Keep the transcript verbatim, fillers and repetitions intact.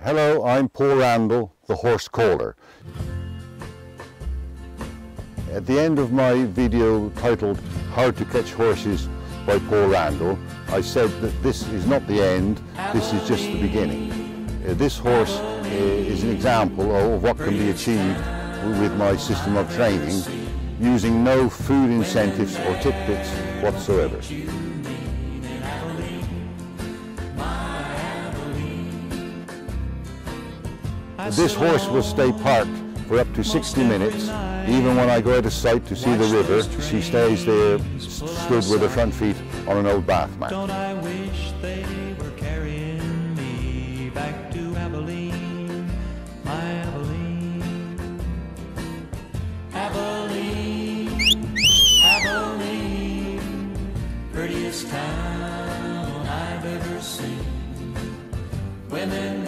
Hello, I'm Paul Randall, the horse caller. At the end of my video titled How to Catch Horses by Paul Randall, I said that this is not the end, this is just the beginning. Uh, this horse uh, is an example of what can be achieved with my system of training using no food incentives or tidbits whatsoever. This horse will stay parked for up to sixty minutes. Even when I go out of sight to see the river, she stays there, stood with her front feet on an old bath mat. Don't I wish they were carrying me back to Abilene, my Abilene. Abilene, Abilene, prettiest town I've ever seen. Women